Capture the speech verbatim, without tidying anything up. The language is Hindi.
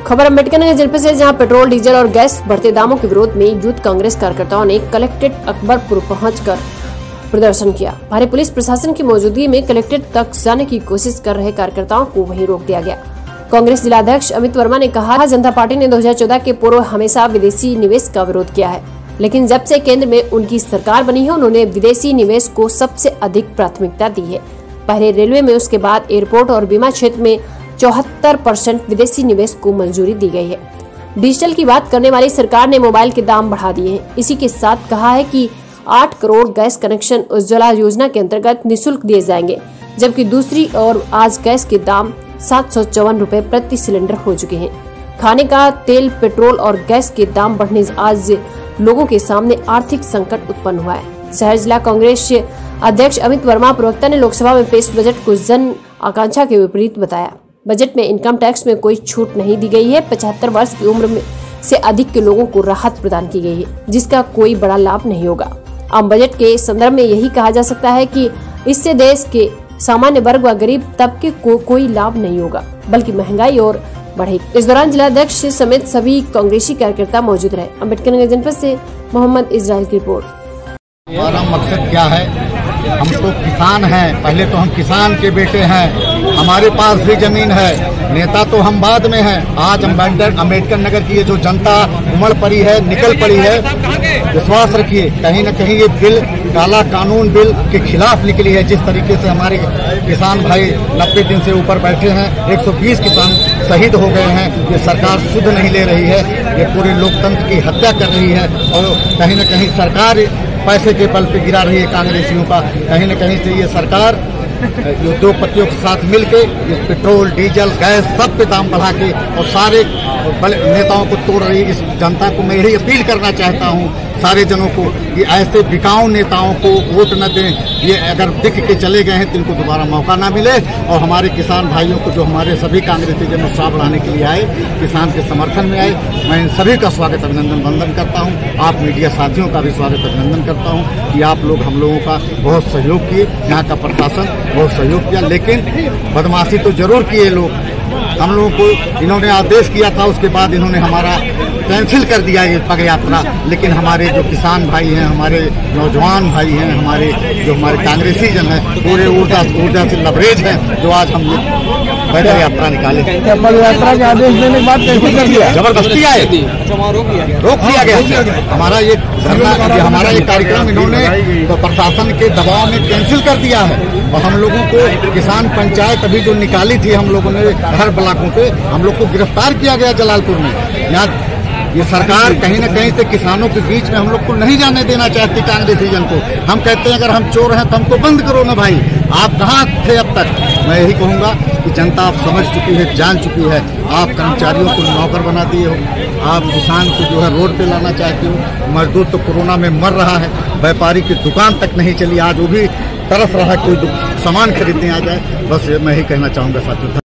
खबर अम्बेडकर नगर जनपद से, जहां पेट्रोल डीजल और गैस बढ़ते दामों के विरोध में यूथ कांग्रेस कार्यकर्ताओं ने कलेक्ट्रेट अकबरपुर पहुंचकर प्रदर्शन किया। भारी पुलिस प्रशासन की मौजूदगी में कलेक्ट्रेट तक जाने की कोशिश कर रहे कार्यकर्ताओं को वहीं रोक दिया गया। कांग्रेस जिलाध्यक्ष अमित वर्मा ने कहा, जनता पार्टी ने दो हज़ार चौदह के पूर्व हमेशा विदेशी निवेश का विरोध किया है, लेकिन जब से केंद्र में उनकी सरकार बनी है, उन्होंने विदेशी निवेश को सबसे अधिक प्राथमिकता दी है। पहले रेलवे में, उसके बाद एयरपोर्ट और बीमा क्षेत्र में चौहत्तर परसेंट विदेशी निवेश को मंजूरी दी गई है। डिजिटल की बात करने वाली सरकार ने मोबाइल के दाम बढ़ा दिए हैं। इसी के साथ कहा है कि आठ करोड़ गैस कनेक्शन उज्ज्वला योजना के अंतर्गत निःशुल्क दिए जाएंगे, जबकि दूसरी ओर आज गैस के दाम सात सौ चौवन रूपए प्रति सिलेंडर हो चुके हैं। खाने का तेल, पेट्रोल और गैस के दाम बढ़ने आज लोगों के सामने आर्थिक संकट उत्पन्न हुआ है। शहर जिला कांग्रेस अध्यक्ष अमित वर्मा प्रवक्ता ने लोकसभा में पेश बजट को जन आकांक्षा के विपरीत बताया। बजट में इनकम टैक्स में कोई छूट नहीं दी गई है। पचहत्तर वर्ष की उम्र में से अधिक के लोगों को राहत प्रदान की गई है, जिसका कोई बड़ा लाभ नहीं होगा। आम बजट के संदर्भ में यही कहा जा सकता है कि इससे देश के सामान्य वर्ग व गरीब तबके को कोई लाभ नहीं होगा, बल्कि महंगाई और बढ़ेगी। इस दौरान जिलाध्यक्ष समेत सभी कांग्रेसी कार्यकर्ता मौजूद रहे। अम्बेडकर नगर जनपद से मोहम्मद इजराइल की रिपोर्ट। हमारा मकसद क्या है? हम तो किसान हैं, पहले तो हम किसान के बेटे हैं, हमारे पास भी जमीन है। नेता तो हम बाद में हैं। आज अम्बेडकर अम्बेडकर नगर की ये जो जनता उमड़ पड़ी है, निकल पड़ी है, विश्वास रखिए कहीं न कहीं ये बिल, काला कानून बिल के खिलाफ निकली है। जिस तरीके से हमारे किसान भाई नब्बे दिन से ऊपर बैठे हैं, एक सौ बीस किसान शहीद हो गए हैं। ये सरकार सुध नहीं ले रही है, ये पूरे लोकतंत्र की हत्या कर रही है और कहीं न कहीं सरकार पैसे के बल पे गिरा रही है कांग्रेसियों का। कहीं न कहीं से ये सरकार उद्योगपतियों के साथ मिलके पेट्रोल, डीजल, गैस सब पे दाम बढ़ा के और सारे नेताओं को तोड़ रही है। इस जनता को मैं यही अपील करना चाहता हूँ, सारे जनों को, कि ऐसे बिकाऊ नेताओं को वोट न दें। ये अगर दिख के चले गए हैं तो इनको दोबारा मौका ना मिले। और हमारे किसान भाइयों को, जो हमारे सभी कांग्रेसी जन उत्साह बढ़ाने के लिए आए, किसान के समर्थन में आए, मैं इन सभी का स्वागत अभिनंदन वंदन करता हूँ। आप मीडिया साथियों का भी स्वागत अभिनंदन करता हूँ कि आप लोग हम लोगों का बहुत सहयोग किए, यहाँ का प्रशासन बहुत सहयोग किया, लेकिन बदमाशी तो जरूर किए लोग। हम लोगों को इन्होंने आदेश किया था, उसके बाद इन्होंने हमारा कैंसिल कर दिया ये पग यात्रा। लेकिन हमारे जो किसान भाई हैं, हमारे नौजवान भाई हैं, हमारे जो हमारे कांग्रेसी जन हैं, पूरे ऊर्जा ऊर्जा से लबरेज हैं, जो आज हम लोग पैदल यात्रा निकाले। पग यात्रा के आदेश देने के बाद कैंसिल कर दिया? जबरदस्ती आए, रोक दिया गया। हमारा ये हमारा ये कार्यक्रम इन्होंने तो प्रशासन के दबाव में कैंसिल कर दिया है। और हम लोगों को किसान पंचायत अभी जो निकाली थी, हम लोगों ने हर ब्लॉकों पे हम लोग को गिरफ्तार किया गया जलालपुर में। यहाँ ये सरकार कहीं न कहीं से किसानों के बीच में हम लोग को नहीं जाने देना चाहती कांग्रेसी जन को। हम कहते हैं अगर हम चोर हैं तो हमको बंद करो ना भाई, आप कहाँ थे अब तक? मैं यही कहूँगा कि जनता आप समझ चुकी है, जान चुकी है। आप कर्मचारियों को नौकर बना दिए हो, आप किसान को जो है रोड पे लाना चाहते हो। मजदूर तो कोरोना में मर रहा है, व्यापारी की दुकान तक नहीं चली, आज वो भी तरस रहा है कोई सामान खरीदने आ जाए। बस मैं यही कहना चाहूँगा साथियों।